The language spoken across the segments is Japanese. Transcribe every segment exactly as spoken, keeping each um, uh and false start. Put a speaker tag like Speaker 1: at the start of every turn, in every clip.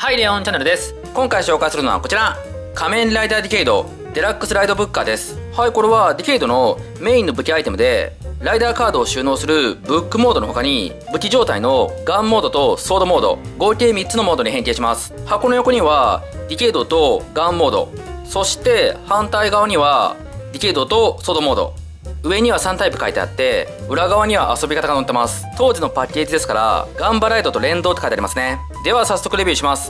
Speaker 1: はい、レオンチャンネルです。今回紹介するのはこちら、仮面ライダーディケイドデラックスライドブッカーです。はい、これはディケイドのメインの武器アイテムで、ライダーカードを収納するブックモードの他に、武器状態のガンモードとソードモード、合計みっつのモードに変形します。箱の横にはディケイドとガンモード、そして反対側にはディケイドとソードモード、上にはさんタイプ書いてあって、裏側には遊び方が載ってます。当時のパッケージですから、ガンバライドと連動って書いてありますね。では早速レビューします。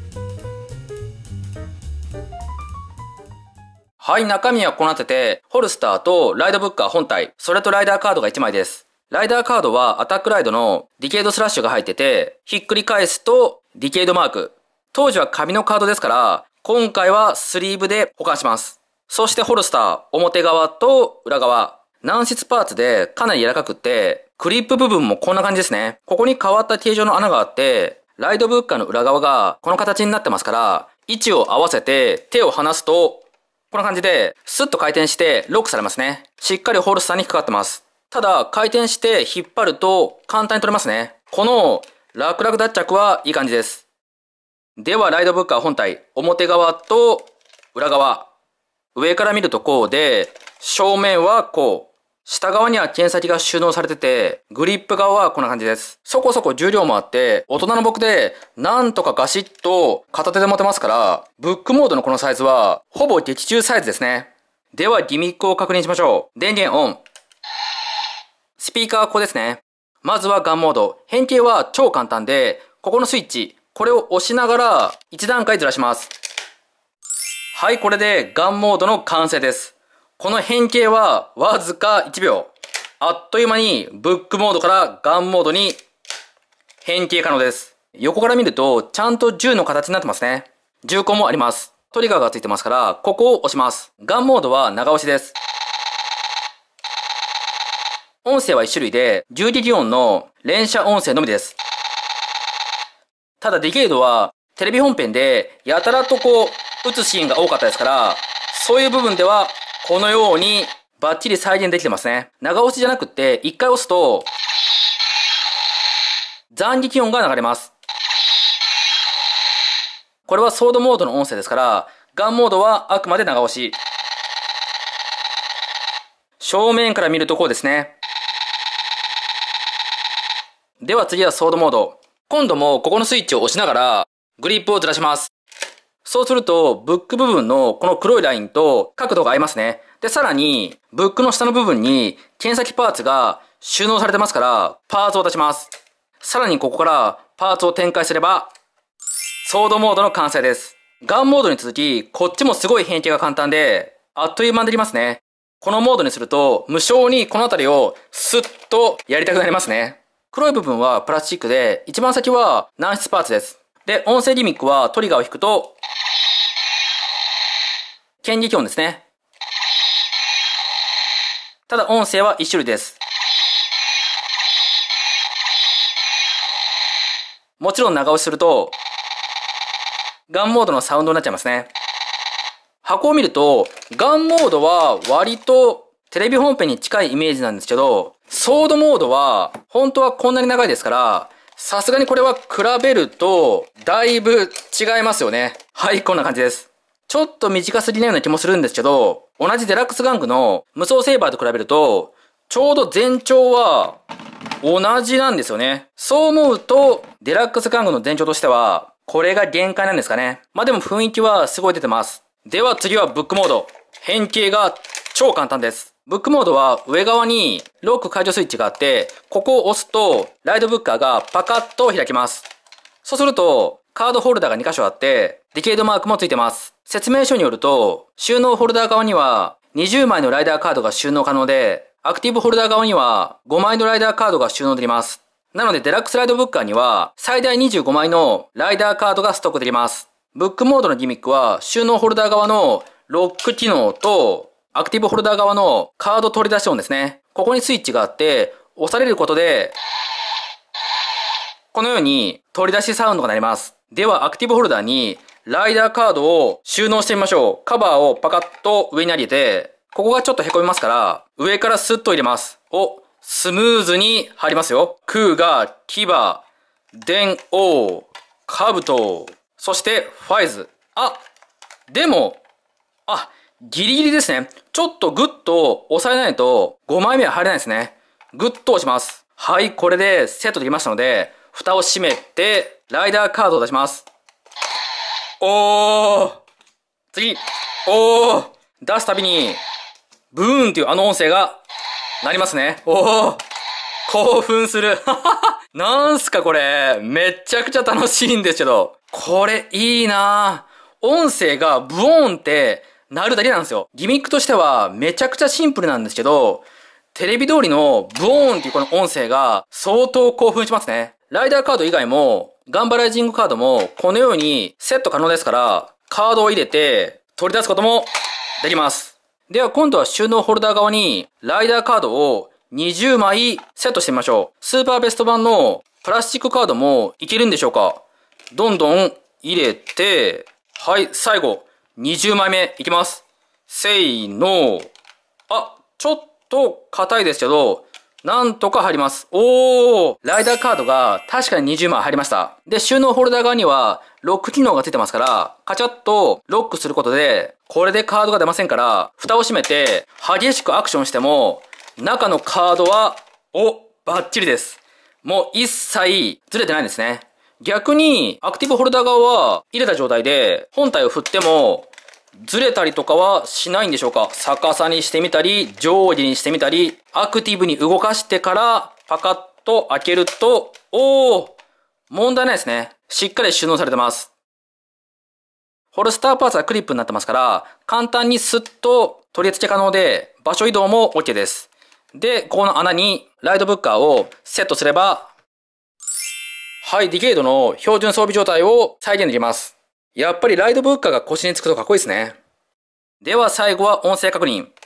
Speaker 1: はい、中身はこうなってて、ホルスターとライドブッカー本体、それとライダーカードがいちまいです。ライダーカードはアタックライドのディケイドスラッシュが入ってて、ひっくり返すとディケイドマーク。当時は紙のカードですから、今回はスリーブで保管します。そしてホルスター、表側と裏側。軟質パーツでかなり柔らかくって、クリップ部分もこんな感じですね。ここに変わった形状の穴があって、ライドブッカーの裏側がこの形になってますから、位置を合わせて手を離すと、こんな感じでスッと回転してロックされますね。しっかりホルスターにかかってます。ただ回転して引っ張ると簡単に取れますね。この楽々脱着はいい感じです。ではライドブッカー本体、表側と裏側。上から見るとこうで、正面はこう。下側には剣先が収納されてて、グリップ側はこんな感じです。そこそこ重量もあって、大人の僕でなんとかガシッと片手で持てますから、ブックモードのこのサイズはほぼ劇中サイズですね。ではギミックを確認しましょう。電源オン。スピーカーはここですね。まずはガンモード。変形は超簡単で、ここのスイッチ、これを押しながらいち段階ずらします。はい、これでガンモードの完成です。この変形はわずかいちびょう。あっという間にブックモードからガンモードに変形可能です。横から見るとちゃんと銃の形になってますね。銃口もあります。トリガーがついてますから、ここを押します。ガンモードは長押しです。音声はいち種類で、銃撃音の連射音声のみです。ただディケイドはテレビ本編でやたらとこう撃つシーンが多かったですから、そういう部分ではこのようにバッチリ再現できてますね。長押しじゃなくって一回押すと斬撃音が流れます。これはソードモードの音声ですから、ガンモードはあくまで長押し。正面から見るとこうですね。では次はソードモード。今度もここのスイッチを押しながらグリップをずらします。そうすると、ブック部分のこの黒いラインと角度が合いますね。で、さらに、ブックの下の部分に剣先パーツが収納されてますから、パーツを出します。さらにここからパーツを展開すれば、ソードモードの完成です。ガンモードに続き、こっちもすごい変形が簡単で、あっという間にできますね。このモードにすると、無性にこの辺りをスッとやりたくなりますね。黒い部分はプラスチックで、一番先は軟質パーツです。で、音声ギミックはトリガーを引くと、剣撃音ですね。ただ音声はいち種類です。もちろん長押しすると、ガンモードのサウンドになっちゃいますね。箱を見ると、ガンモードは割とテレビ本編に近いイメージなんですけど、ソードモードは本当はこんなに長いですから、さすがにこれは比べると、だいぶ違いますよね。はい、こんな感じです。ちょっと短すぎないような気もするんですけど、同じデラックス玩具の無双セーバーと比べると、ちょうど全長は同じなんですよね。そう思うと、デラックス玩具の全長としては、これが限界なんですかね。まあでも雰囲気はすごい出てます。では次はブックモード。変形が超簡単です。ブックモードは上側にロック解除スイッチがあって、ここを押すと、ライドブッカーがパカッと開きます。そうすると、カードホルダーがにかしょあって、ディケイドマークもついてます。説明書によると、収納ホルダー側にはにじゅうまいのライダーカードが収納可能で、アクティブホルダー側にはごまいのライダーカードが収納できます。なのでデラックスライドブッカーには最大にじゅうごまいのライダーカードがストックできます。ブックモードのギミックは収納ホルダー側のロック機能とアクティブホルダー側のカード取り出し音ですね。ここにスイッチがあって押されることでこのように取り出しサウンドが鳴ります。ではアクティブホルダーにライダーカードを収納してみましょう。カバーをパカッと上に上げて、ここがちょっと凹みますから、上からスッと入れます。お、スムーズに入りますよ。クーガ、牙、電王、兜、 そして、ファイズ。あ、でも、あ、ギリギリですね。ちょっとグッと押さえないとごまいめは入れないですね。グッと押します。はい、これでセットできましたので、蓋を閉めて、ライダーカードを出します。おー次おー出すたびに、ブーンっていうあの音声が鳴りますね。おー興奮する。なんすかこれ。めっちゃくちゃ楽しいんですけど。これいいなぁ。音声がブオーンって鳴るだけなんですよ。ギミックとしてはめちゃくちゃシンプルなんですけど、テレビ通りのブオーンっていうこの音声が相当興奮しますね。ライダーカード以外も、ガンバライジングカードもこのようにセット可能ですから、カードを入れて取り出すこともできます。では今度は収納ホルダー側にライダーカードをにじゅうまいセットしてみましょう。スーパーベスト版のプラスチックカードもいけるんでしょうか？どんどん入れて、はい、最後、にじゅうまいめいきます。せーの。あ、ちょっと硬いですけど、なんとか入ります。おーライダーカードが確かににじゅうまい入りました。で、収納ホルダー側にはロック機能がついてますから、カチャッとロックすることで、これでカードが出ませんから、蓋を閉めて激しくアクションしても、中のカードは、お、バッチリです。もう一切ずれてないんですね。逆に、アクティブホルダー側は入れた状態で、本体を振っても、ずれたりとかはしないんでしょうか？逆さにしてみたり、上下にしてみたり、アクティブに動かしてから、パカッと開けると、おー問題ないですね。しっかり収納されてます。ホルスターパーツはクリップになってますから、簡単にスッと取り付け可能で、場所移動も OK です。で、ここの穴にライドブッカーをセットすれば、はい、ディケイドの標準装備状態を再現できます。やっぱりライドブッカーが腰につくとかっこいいですね。では最後は音声確認。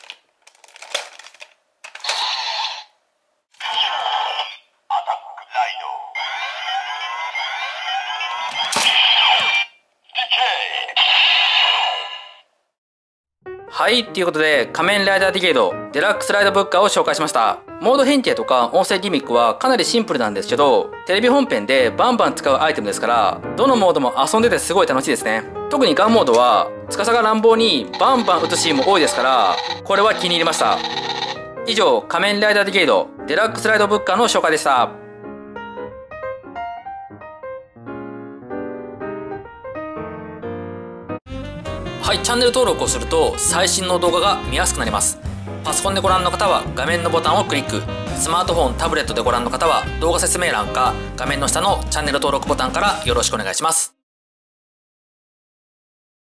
Speaker 1: はい、ということで、仮面ライダーディケイド、デラックスライドブッカーを紹介しました。モード変形とか音声ギミックはかなりシンプルなんですけど、テレビ本編でバンバン使うアイテムですから、どのモードも遊んでてすごい楽しいですね。特にガンモードは、司が乱暴にバンバン撃つシーンも多いですから、これは気に入りました。以上、仮面ライダーディケイド、デラックスライドブッカーの紹介でした。はい、チャンネル登録をすると最新の動画が見やすくなります。パソコンでご覧の方は画面のボタンをクリック、スマートフォン、タブレットでご覧の方は動画説明欄か画面の下のチャンネル登録ボタンからよろしくお願いします。